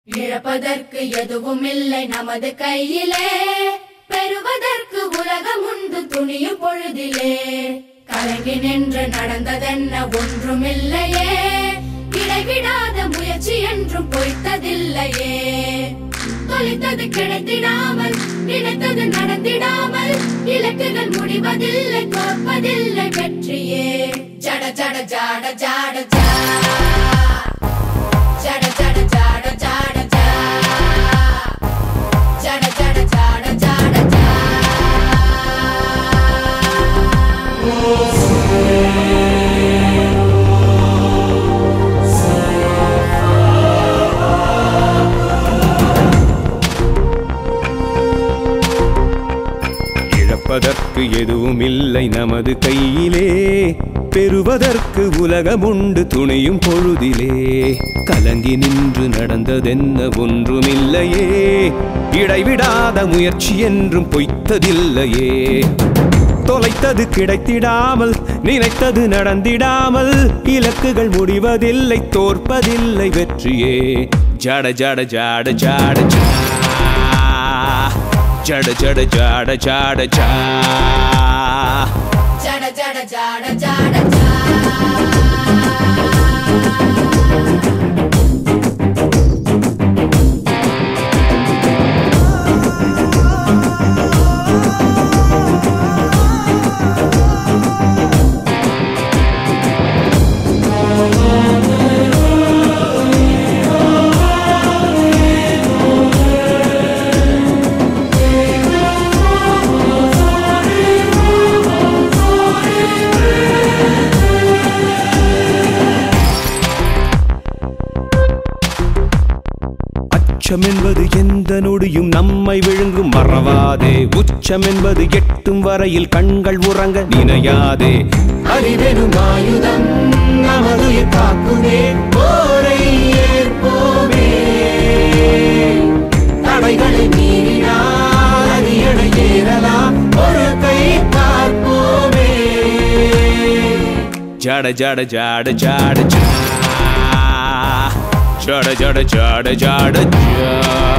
இழப்பதற்கு எதுவும் இல்லை நமது கையிலே, பெறுவதற்கு உலகம் உண்டு துணியும் பொழுதிலே. கலங்கி நின்று நடந்ததென்ன ஒன்றுமில்லையே, இடைவிடாத முயற்சி என்றும் பொய்த்ததில்லையே. தொலைத்தது கிடைத்திடாமல், நினைத்தது நடந்திடாமல், இலக்குகள் முடிவதில்லை, தோற்பதில்லை வெற்றியே. ஜட ஜட ஜாட ஜாட ஜா, ஜட ஜட ஜாட ஜாட ஜா, ஜட ஜட ஜாட ஜாட ஜா. இழப்பதற்கு எதுவும் இல்லை நமது கையிலே, பெறுவதற்கு உலகம் உண்டு துணியும் பொழுதிலே. கலங்கி நின்று நடந்ததென்ன ஒன்றுமில்லையே, இடைவிடாத முயற்சி என்றும் பொய்த்ததில்லையே. தொலைத்தது கிடைத்திடாமல், நினைத்தது நடந்திடாமல், இலக்குகள் முடிவதில்லை, தோற்பதில்லை வெற்றியே. ஜட ஜட ஜாட ஜாட ஜா, ஜட ஜட ஜாட ஜாட ஜா, ஜட ஜட ஜாட ஜாட ஜா. உச்சம் என்பது எந்த நொடியும் நம்மை விழுங்கும், மறவாதே. உச்சம் என்பது எட்டும் வரையில் கண்கள் உறங்க நினையாதே. அறிவெனும் ஆயுதம் நமது காக்குமே, போரை ஏற்போமே. தடைகளை மீறினால் அரியணை ஏறலாம், ஒரு கை பார்ப்போமே. ஜட ஜட ஜாட ஜாட ஜா, ஜட ஜட ஜாட ஜாட ஜா.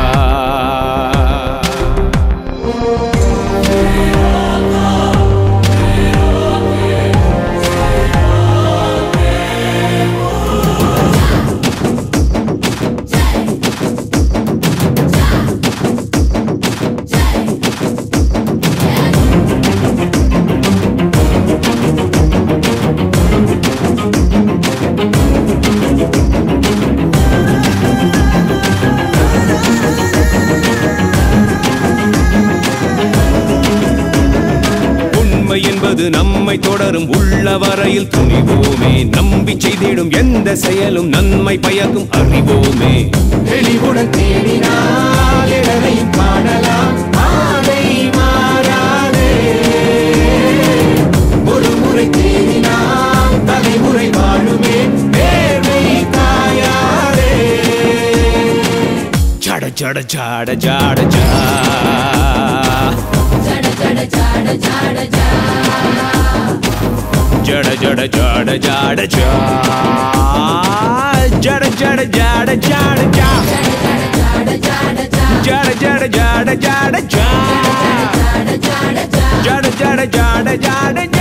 என்பது நம்மை தொடரும், உள்ள வரையில் துணிவோமே. நம்பி செய்திடும் எந்த செயலும் நன்மை பயக்கும், அறிவோமே. தெளிவுடன் தேடினால் எதனையும் காணலாம், ஆடை மாறாதே. ஒரு முறை தேடினால் தலைமுறை வாழுமே, நேர்மை காயாதே. ஜட ஜட ஜாட ஜாட ஜா, ஜட ஜட ஜாட ஜாட ஜா, ஜட ஜட ஜாட ஜாட ஜா, ஜட ஜட ஜாட ஜாட ஜா, ஜட ஜட ஜாட ஜாட ஜா, ஜட ஜட ஜாட ஜாட ஜா.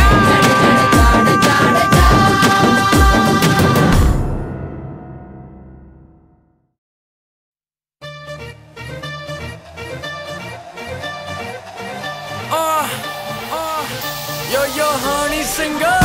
Yo, yo, honey singer.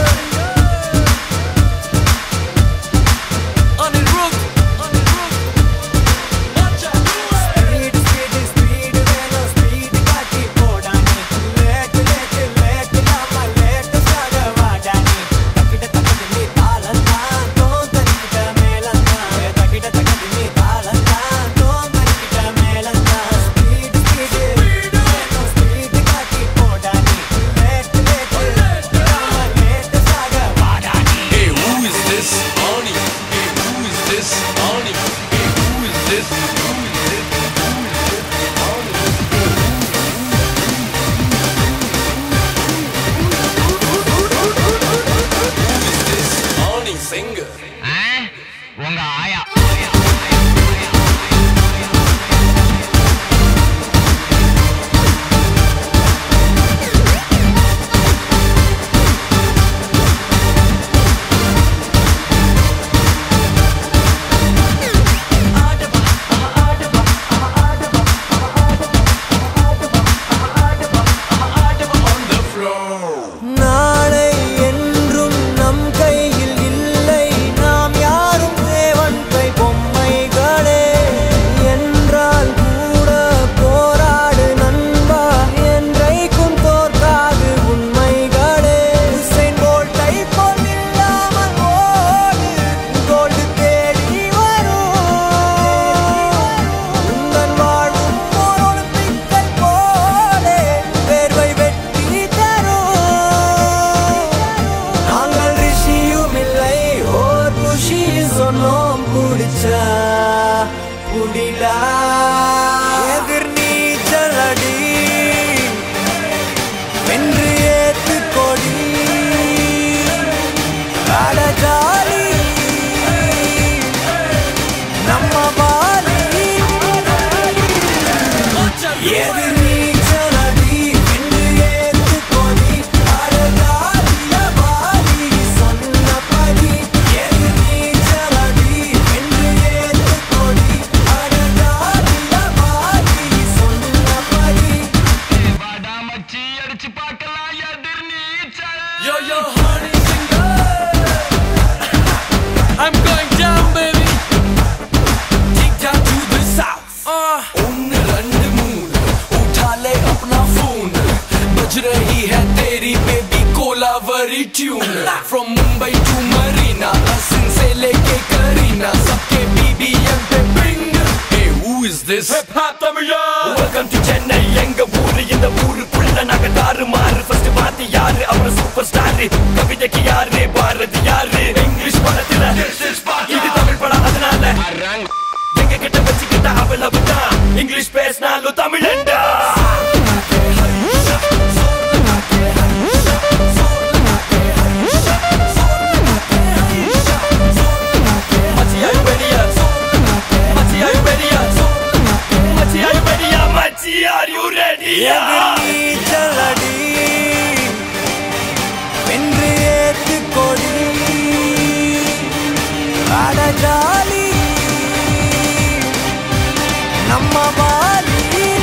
On the roof, on the roof. Watch out. Speed, speed, speed, velo, speed, kati podani. Let, let, let, lama, let, saga vadani. Takida, takida, ni talanta, ton tarikida melanta. Takida, takida, ni talanta, ton tarikida melanta. Speed, speed, velo, speed, kati podani. Let, let, lama, let, saga vadani. Hey, who is this? Oni. Hey, who is this? Oni. Hey, who is this? Who is this? Oni singer. உங்க ஆயா புடிச்சா புடிடா எதிர் நீச்சலடி வென்று ஏத்து கொடி அட jolly நம்ம வாலி எதிர் நீச்சலடி வென்று ஏத்து கொடி அட ஜாலிய வாலி சொன்னபடி எதிர் நீச்சலடி வென்று ஏத்து கொடி அட ஜாலிய வாலி சொன்னபடி வாடா மச்சி அடிச்சு பார்க்கலாம் எதிர் நீச்சல். Yo, yo, honey singer. I'm going down, baby. Take down to the south. One, two, moon. उठा ले अपना phone. बज रही है तेरी baby Kolaveri tune. From Mumbai to Marina, Asin से लेके करीना, सबके BBM पे bring. Hey, who is this? Hip hop Tamila. Welcome to Chennai, எங்க ஊரு இந்த ஊருக்குள்ள நாங்க தாறுமாறு. First பாத்தி யாரு அவர் சூப்பர் ஸ்டார், கவிதைக்கு யாரு பாரதி யாரு, இங்கிலீஷ் படத்துல இது தமிழ் படம் அதனால எங்க கிட்ட வச்சுக்கிட்ட அவ்வளவுதான், இங்கிலீஷ் பேசினாலும் தமிழண்டா. Are you ready? எதிர் நீச்சலடி வென்று ஏத்து கொடி அட ஜாலி நம்ம Vaali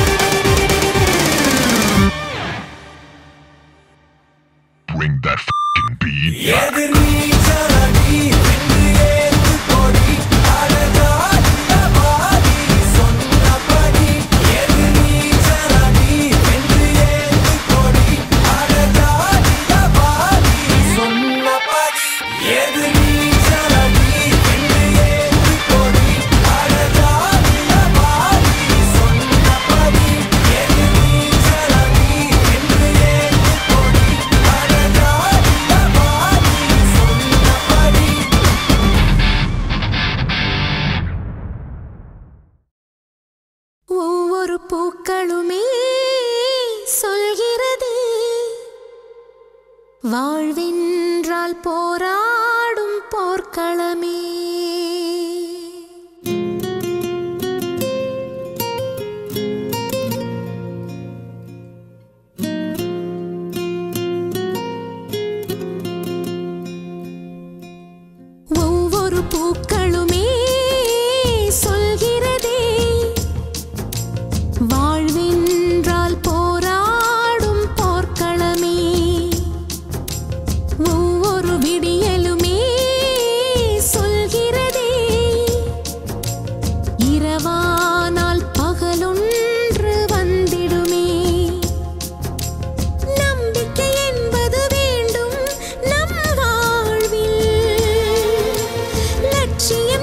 Bring that f***ing beat. எதிர் நீச்சலடி வென்று ஏத்து கொடி அட ஜாலிய வாலி சொன்னபடி எதிர் நீச்சலடி வென்று ஏத்து கொடி அட ஜாலிய வாலி சொன்னபடி எதிர் நீச்சலடி வென்று ஏத்து கொடி அட ஜாலிய வாலி சொன்னபடி எதிர் நீச்சலடி வென்று ஏத்து கொடி அட ஜாலிய வாலி சொன்னபடி ஒவ்வொரு பூக்களுமே சொல்கிறது வாழ்வென்றால் போராடும் போர்க்களமே. ஒவ்வொரு பூக்களுமே சொல்கிறதே வாழ்வென்றால் போராடும் போர்க்களமே. ஒவ்வொரு விடியலுமே சொல்கிறதே இரவானால் பகலொன்று வந்திடுமே. நம்பிக்கை என்பது வேண்டும் நம் வாழ்வில், லட்சியம்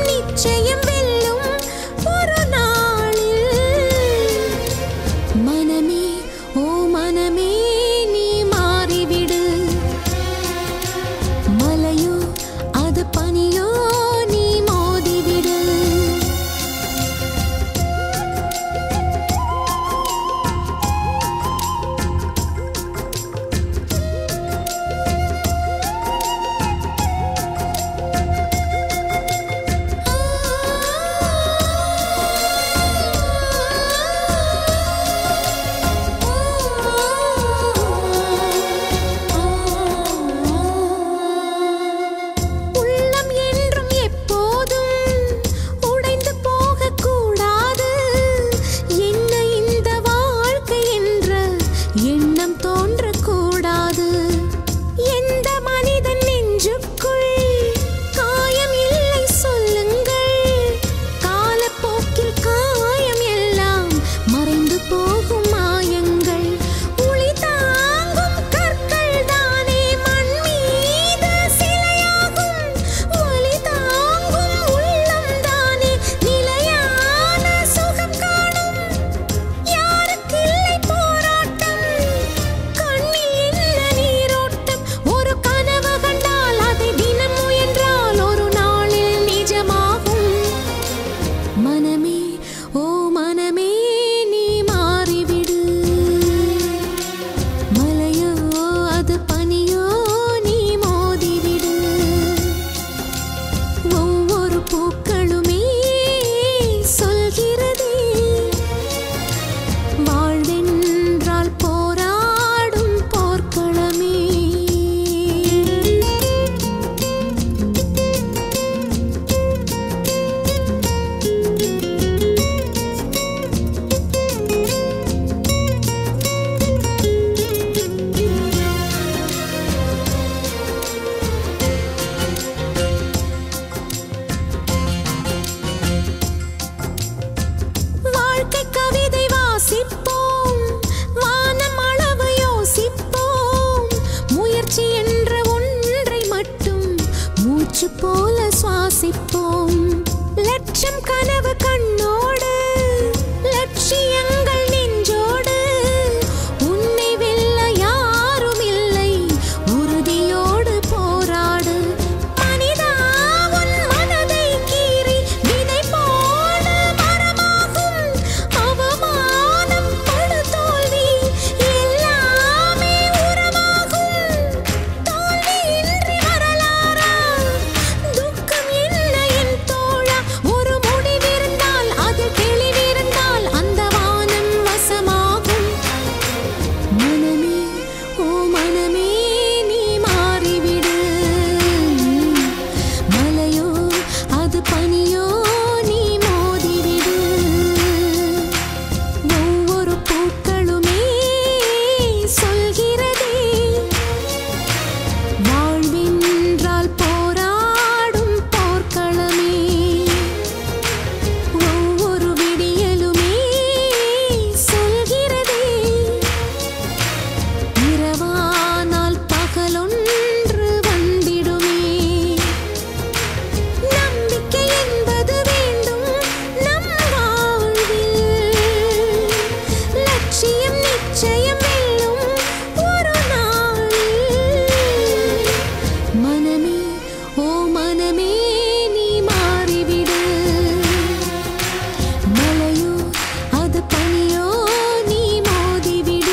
மூச்சு போல சுவாசிப்போம். லட்சம் கனவு கண்ணோடு, லட்சியங்கள் நெஞ்சோடு, உன்னை வெல்ல யாரும் இல்லை, உறுதியோடு போராடு. மனிதா உன் மனதை கீறி விதை போல மரமாகும். அவமானம் படு தோல்வி எல்லாமே உரமாகும். தோல்வியின்றி வரலாறா, துக்கம் என்ன என் தோழா. ஒரு முடிவிருந்தால் அதில் தெளிவிருந்தால் அந்த வானம் வசமாகும். மனமே ஓ மனமே நீ மாறிவிடு. மலையோ அது பனியோ நீ மோதிவிடு. ஒவ்வொரு பூக்களுமே சொல்கிறதே, வாழ்வென்றால் போராடும் போர்க்களமே. ஒவ்வொரு விடியலுமே சொல்கிறதே, இரவானால் பகலொன்று வந்திடுமே. நம்பிக்கை என்பது வேண்டும் நம் வாழ்வில். லட்சியம் நிச்சயம் வெல்லும் ஒரு நாளில். மனமே ஓ மனமே நீ மாறிவிடு. மலையோ அது பனியோ நீ மோதிவிடு.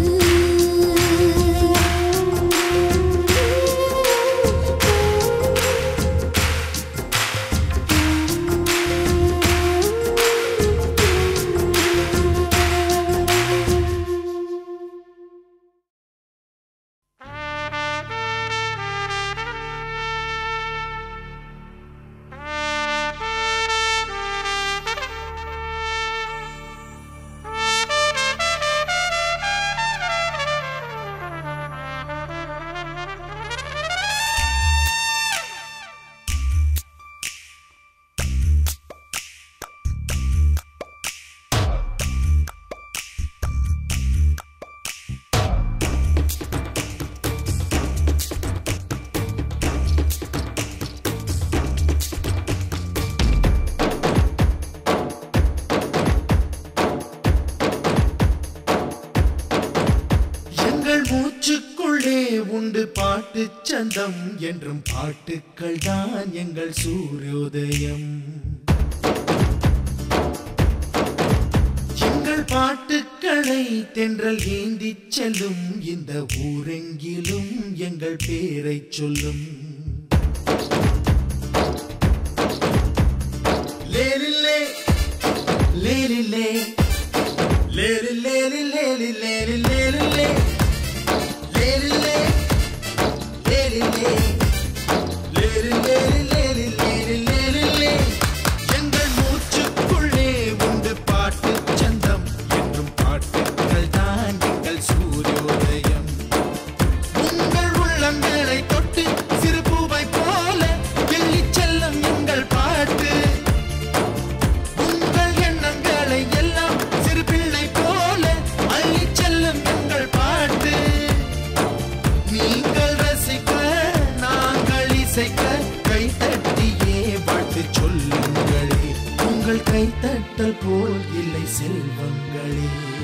எங்கள் மூச்சுக்குள்ளே உண்டு பாட்டு சந்தம் என்றும் பாட்டுக்கள் தான் எங்கள் சூரியோதயம். எங்கள் பாட்டுக்களை தென்றல் ஏந்திச் செல்லும், இந்த ஊரெங்கிலும் எங்கள் பேரை சொல்லும். லேலிலே லேலிலே லேலிலே லேலிலே லேலிலே லேலிலே லேலிலே லேலிலே லேலிலே. எங்கள் மூச்சுக்குள்ளே உண்டு பாட்டு சந்தம் என்றும் பாட்டுக்கள் தான் எங்கள் சூரியோதயம். உங்கள் உள்ளங்களை தொட்டு சிறு பூவை போல எள்ளிச் செல்லும் எங்கள் பாட்டு. உங்கள் எண்ணங்களை எல்லாம் சிறு பிள்ளை போல அள்ளிச் செல்லும் எங்கள் பாட்டு. நீங்கள் ரசிக்க நாங்கள் இசைக்க கைத்தட்டியே வாழ்த்து சொல்லுங்களே. உங்கள் கைத்தட்டல் போல் இல்லை செல்வங்களே.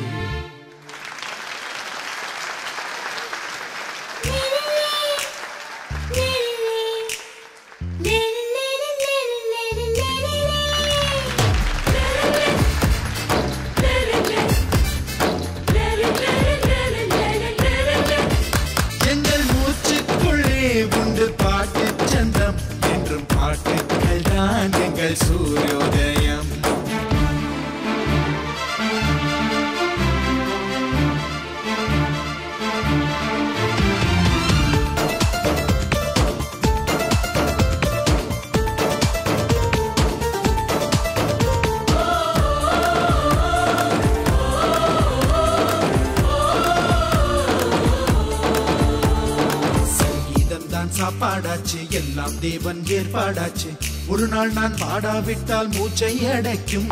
எங்கள் மூச்சுக்குள்ளே உண்டு பாட்டு சந்தம் என்றும் பாட்டுக்கள் தான் எங்கள் சூரியோதயம். சங்கீதம் தான் சாப்பாடாச்சு, எல்லாம் தேவன் ஏற்பாடாச்சு. ஒரு நாள் நான் பாடாவிட்டால் மூச்சை அடைக்கும்.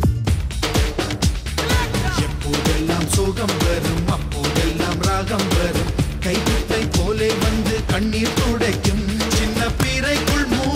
எப்போதெல்லாம் சோகம் வரும் அப்போதெல்லாம் ராகம் வரும். கைக்குட்டை போலே வந்து கண்ணீர் துடைக்கும். சின்ன பிறைக்குள்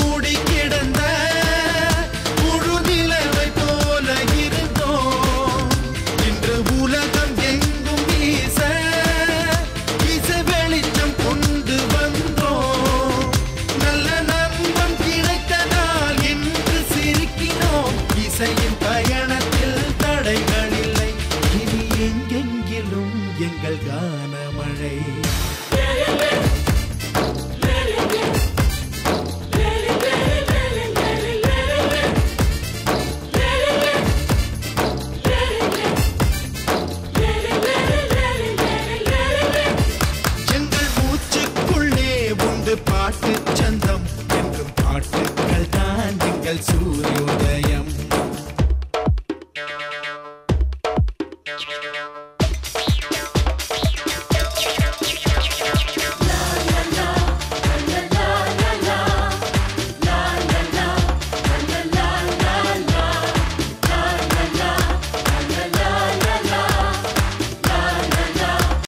வசந்தம் என்றும் பாட்டுக்கள் தான் எங்கள் சூரியோதயம்